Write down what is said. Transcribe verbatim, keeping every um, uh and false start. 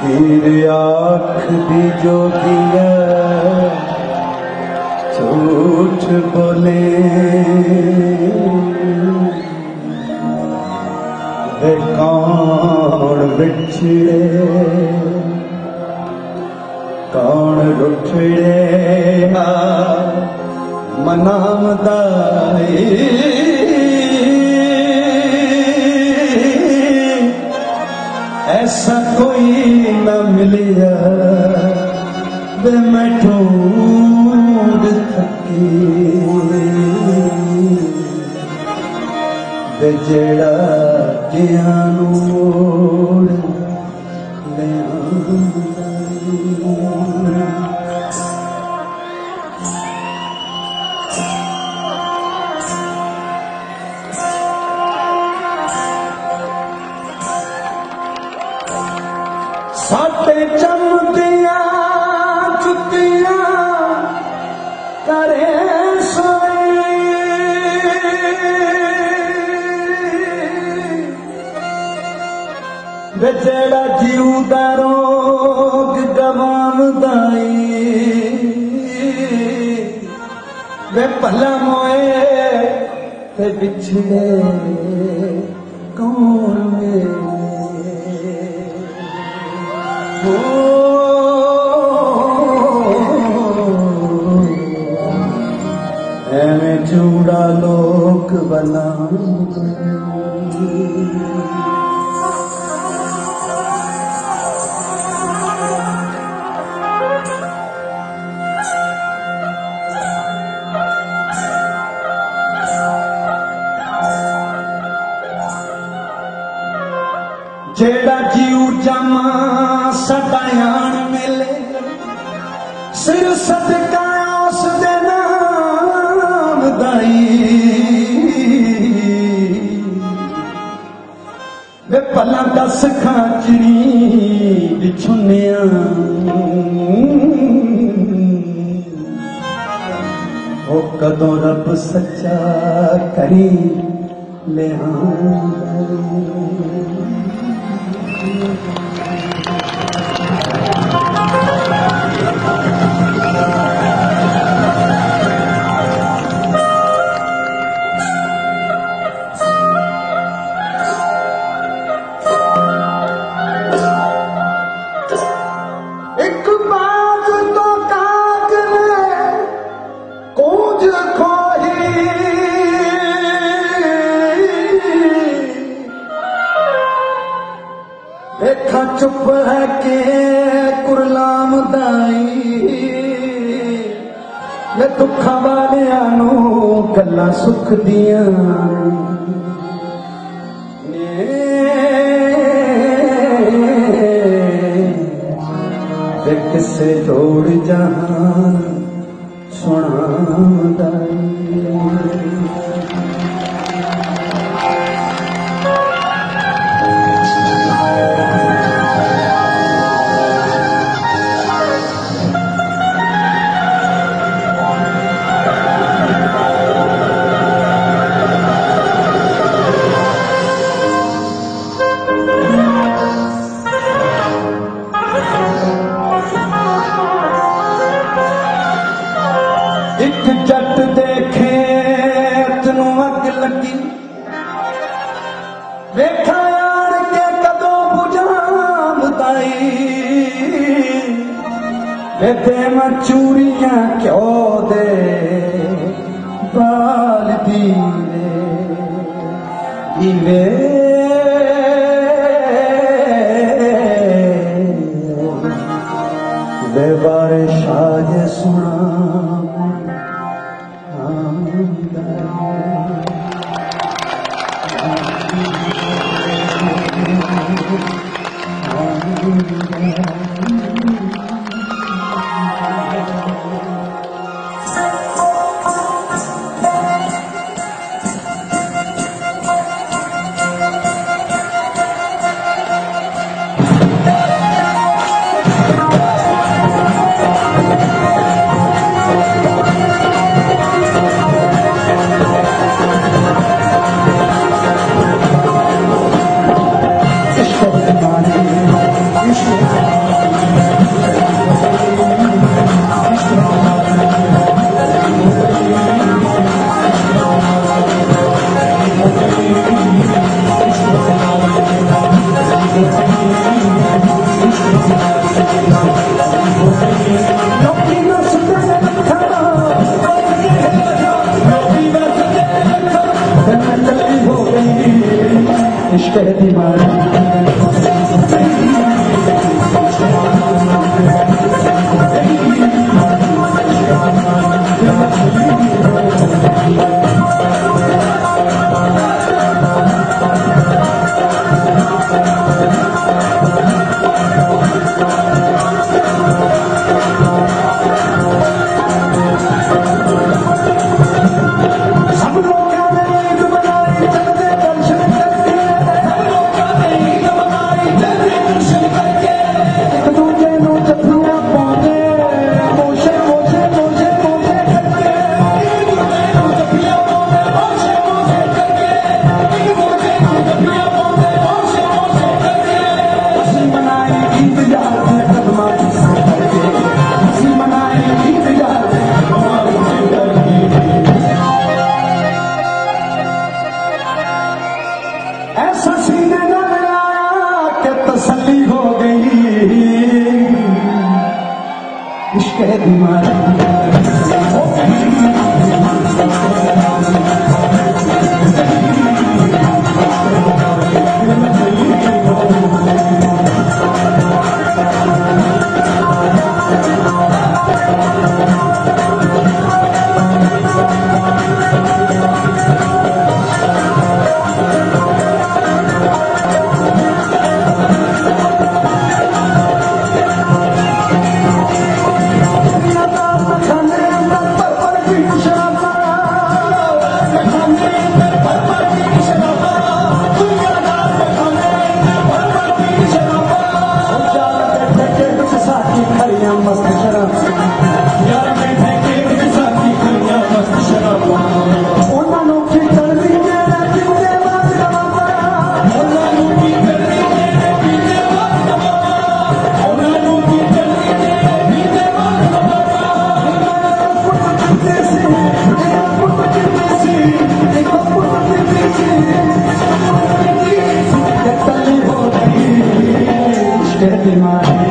हीर आँख दी जोगिया झूठ बोले वे कौन बिछड़े कौन रुठड़े मनाम दाई ऐसा कोई न मिलिया वे मैं ढूंढ थकी वे जेड़ा ज्ञान मोड़ ले साते चमदिया जुतिया करे सोए वे जेड़ा जीव दा रोग गवांदाई वे भला मोए ते बिछड़े कौन में एवें चूड़ा लोक बना जेड़ा जीव जमा सदायान मिले सिर सदका उस दे नाम दाई वे भला दस खाचनी बिछुनिया ओ कदों रब सच्चा करी ले एक बात तो काग ने कूंज खोही देखा चुप है के कुरलाम दाई ये दुखा वालियां नू गल्लां सुख दियां ने किसे जोड़ जहां सुना दाई एक जट देखे तेनू अग लगी वेखा यार के कदों बुझाम दाई वे दे मैं चूड़ियां क्यों दे बाल दीवे दीवे वे बारिश आज सुना Krishna इश्क है दीवाना ऐसा सीने न मिलाया कि तसल्ली हो गई इश्क है दीवाना मस्त शराब यार मैं ठेके के साथ की खलियां मस्त शराब उन्होंने की करनी मेरे पीछे बात बाबा उन्होंने की करनी मेरे पीछे बात बाबा उन्होंने की करनी मेरे पीछे बात बाबा फुट कितने से एक फुट कितने से एक फुट कितने से एक तली हो गई इश्क दीवाना